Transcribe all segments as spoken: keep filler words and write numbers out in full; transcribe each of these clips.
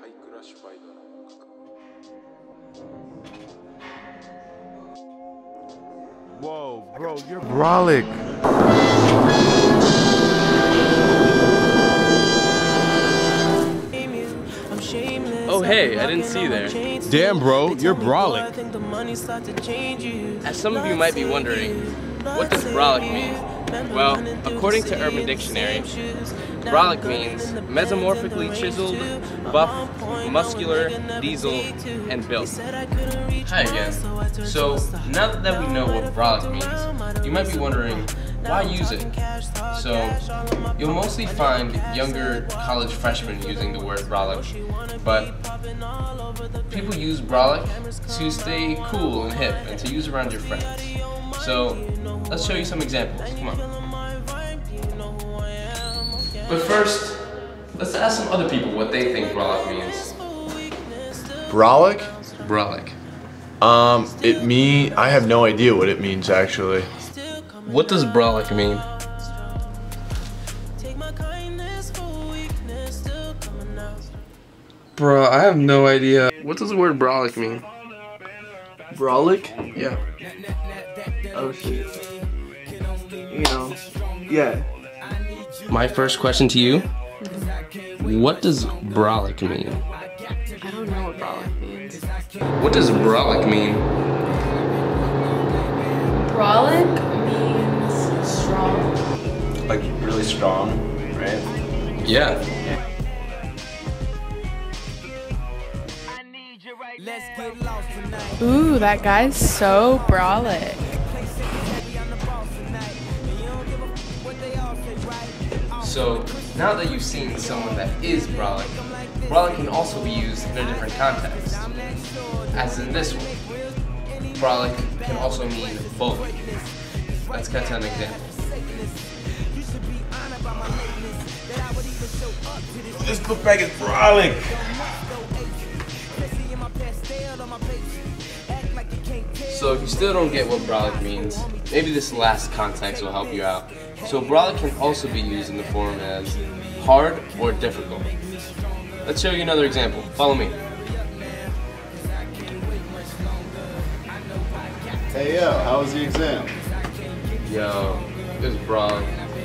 Whoa, bro, you're Brolic. Oh hey, I didn't see you there. Damn, bro, you're Brolic. As some of you might be wondering, what does Brolic mean? Well, according to Urban Dictionary, Brolic means mesomorphically chiseled, buff, muscular, diesel, and built. Hi again. So, now that we know what Brolic means, you might be wondering, why use it? So, you'll mostly find younger college freshmen using the word Brolic, but people use Brolic to stay cool and hip and to use around your friends. So, let's show you some examples. Come on. But first, let's ask some other people what they think Brolic means. Brolic? Brolic. Um, it mean I have no idea what it means actually. What does Brolic mean? Bro, I have no idea. What does the word Brolic mean? Brolic? Yeah. Oh shit. You know, yeah. My first question to you, what does Brolic mean? I don't know what Brolic means. What does Brolic mean? Brolic means strong. Like really strong, right? Yeah. Ooh, that guy's so Brolic. So, now that you've seen someone that is Brolic, Brolic can also be used in a different context. As in this one, Brolic can also mean bully. Let's get to an example. This look like it's Brolic. So if you still don't get what Brolic means, maybe this last context will help you out. So Brolic can also be used in the form as hard or difficult. Let's show you another example. Follow me. Hey yo, how was the exam? Yo, this is Brolic.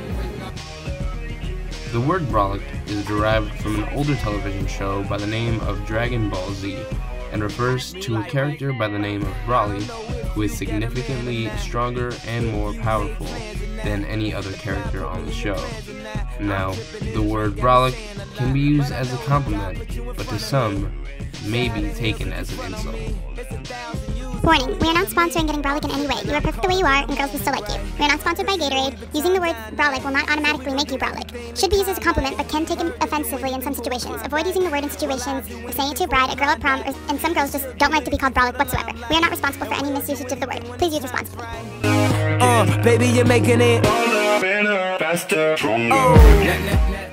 The word Brolic is derived from an older television show by the name of Dragon Ball Z and refers to a character by the name of Broly who is significantly stronger and more powerful than any other character on the show. Now, the word Brolic can be used as a compliment, but to some, may be taken as an insult. Warning, we are not sponsoring getting Brolic in any way. You are perfect the way you are, and girls will still like you. We are not sponsored by Gatorade. Using the word Brolic will not automatically make you Brolic. Should be used as a compliment, but can take it offensively in some situations. Avoid using the word in situations of saying it to a bride, a girl at prom, or, and some girls just don't like to be called Brolic whatsoever. We are not responsible for any misusage of the word. Please use responsibly. Uh, baby, you're making it faster, stronger.